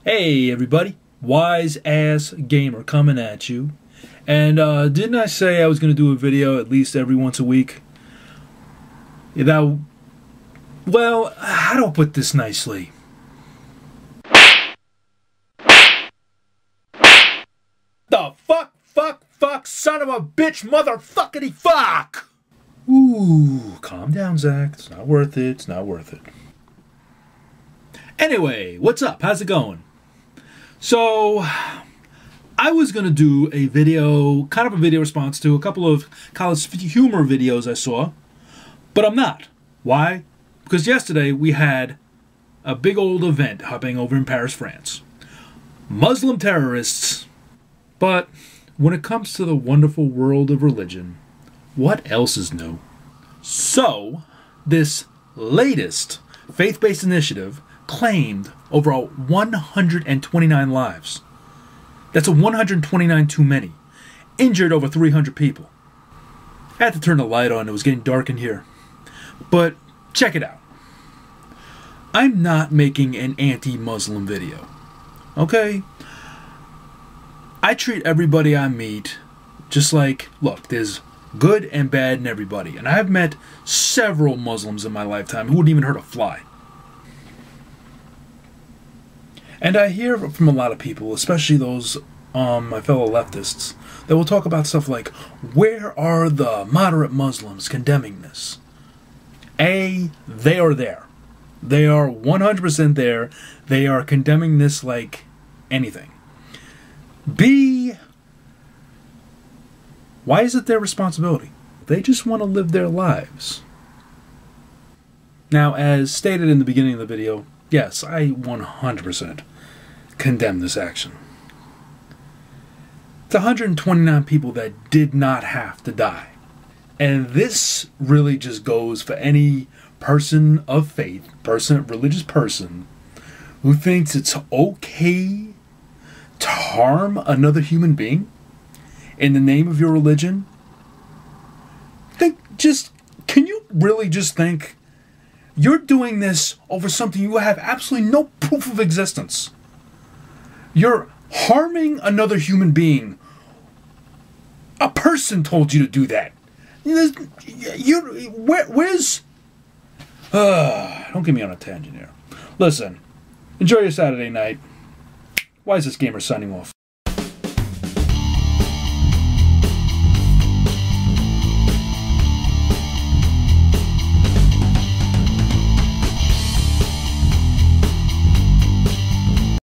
Hey everybody, Wise Ass Gamer coming at you. And didn't I say I was going to do a video at least every once a week? Well, how do I put this nicely? The fuck, son of a bitch, motherfuckity fuck! Ooh, calm down, Zach. It's not worth it. It's not worth it. Anyway, what's up? How's it going? So, I was going to do a video, kind of a video response to a couple of college humor videos I saw, but I'm not. Why? Because yesterday we had a big old event happening over in Paris, France. Muslim terrorists. But when it comes to the wonderful world of religion, what else is new? So, this latest faith-based initiative claimed over 129 lives. That's a 129 too many. Injured over 300 people. I had to turn the light on. It was getting dark in here. But check it out. I'm not making an anti-Muslim video. Okay? I treat everybody I meet just like, look, there's good and bad in everybody. And I've met several Muslims in my lifetime who wouldn't even hurt a fly. And I hear from a lot of people, especially those my fellow leftists, that will talk about stuff like, where are the moderate Muslims condemning this? A, they are there. They are 100% there. They are condemning this like anything. B, why is it their responsibility? They just want to live their lives. Now, as stated in the beginning of the video, yes, I 100% condemn this action. It's 129 people that did not have to die. And this really just goes for any person of faith, religious person, who thinks it's okay to harm another human being in the name of your religion. Can you really just think you're doing this over something you have absolutely no proof of existence? You're harming another human being. A person told you to do that. Where's... don't get me on a tangent here. Listen, enjoy your Saturday night. Why is this gamer signing off?